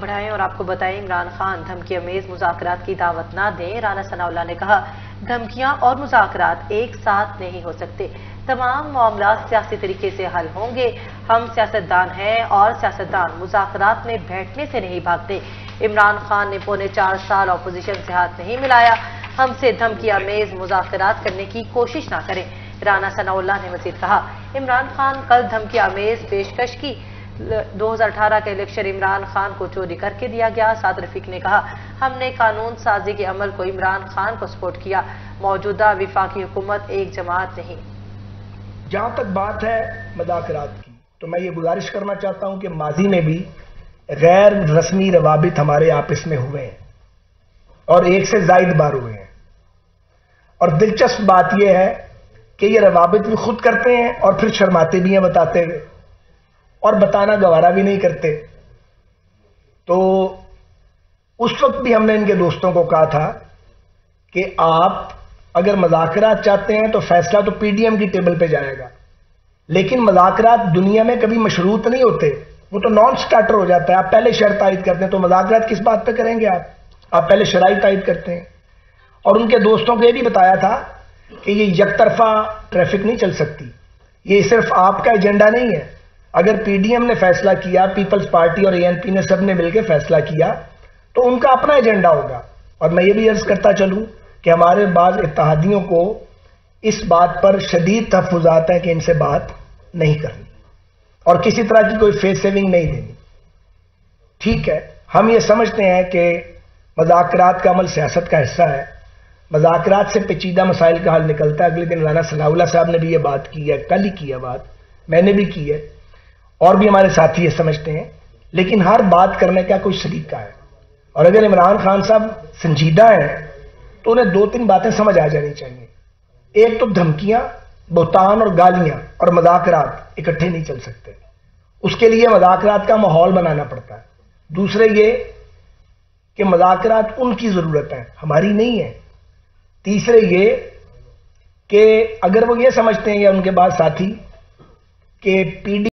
بڑھائیں اور آپ کو بتائیں عمران خان دھمکی امیز مذاکرات کی دعوت نہ دیں۔ رانا ثناء اللہ نے کہا دھمکیاں اور مذاکرات ایک ساتھ نہیں ہو سکتے، تمام معاملات سیاسی طریقے سے حل ہوں گے۔ ہم سیاستدان ہیں اور سیاستدان مذاکرات میں بیٹھنے سے نہیں بھاگتے۔ عمران خان نے پونے 4 سال اپوزیشن سے ہاتھ نہیں ملایا، ہم سے دھمکی امیز مذاکرات کرنے کی کوشش نہ کریں۔ رانا ثناء اللہ نے مزید کہا عمران خان کل دھمکی امیز پیشکش کی 2018 کا الیکشن عمران خان کو چوری کر کے دیا گیا۔ سعد رفیق نے کہا ہم نے قانون سازی کے عمل کو عمران خان کو سپورٹ کیا، موجودہ وفاقی حکومت ایک جماعت نہیں۔ جہاں تک بات ہے مذاکرات کی تو میں یہ گزارش کرنا چاہتا ہوں کہ ماضی میں بھی غیر رسمی روابط ہمارے آپس میں ہوئے ہیں اور ایک سے زائد بار ہوئے ہیں، اور دلچسپ بات یہ ہے کہ یہ روابط بھی خود کرتے ہیں اور پھر شرماتے بھی ہیں بتاتے ہوئے، اور بتانا گوارا بھی نہیں کرتے۔ تو اس وقت بھی ہم نے ان کے دوستوں کو کہا تھا کہ آپ اگر مذاکرات چاہتے ہیں تو فیصلہ تو پی ڈی ایم کی ٹیبل پہ جائے گا، لیکن مذاکرات دنیا میں کبھی مشروط نہیں ہوتے، وہ تو نان سٹارٹر ہو جاتا ہے۔ آپ پہلے شرط عائد کرتے ہیں تو مذاکرات کس بات پہ کریں گے؟ آپ پہلے شرائط عائد کرتے ہیں۔ اور ان کے دوستوں کو یہ بھی بتایا تھا کہ یہ یک طرفہ ٹریفک نہیں چل سکتی، یہ صرف آپ کا ایجنڈا نہیں ہے۔ اگر پی ڈی ایم نے فیصلہ کیا، پیپلز پارٹی اور اے این پی نے سب نے مل کے فیصلہ کیا تو ان کا اپنا ایجنڈا ہوگا۔ اور میں یہ بھی عرض کرتا چلوں کہ ہمارے بعض اتحادیوں کو اس بات پر شدید تحفظات ہیں کہ ان سے بات نہیں کرنی اور کسی طرح کی کوئی فیس سیونگ نہیں دینی۔ ٹھیک ہے، ہم یہ سمجھتے ہیں کہ مذاکرات کا عمل سیاست کا حصہ ہے، مذاکرات سے پیچیدہ مسائل کا حل نکلتا ہے۔ اگلے دن رانا ثناء اللہ صاحب نے بھی یہ بات کی ہے، کل ہی کی ہے بات، میں نے بھی کی ہے، اور بھی ہمارے ساتھی یہ سمجھتے ہیں، لیکن ہر بات کرنے کا کوئی سلیقہ ہے، اور اگر عمران خان صاحب سنجیدہ ہیں تو انہیں 2-3 باتیں سمجھ آ جانی چاہیے۔ ایک تو دھمکیاں، بہتان اور گالیاں اور مذاکرات اکٹھے نہیں چل سکتے، اس کے لیے مذاکرات کا ماحول بنانا پڑتا ہے۔ دوسرے یہ کہ مذاکرات ان کی ضرورت ہے، ہماری نہیں ہے۔ تیسرے یہ کہ اگر وہ یہ سمجھتے ہیں یا ان کے بعد ساتھی کہ پی ڈی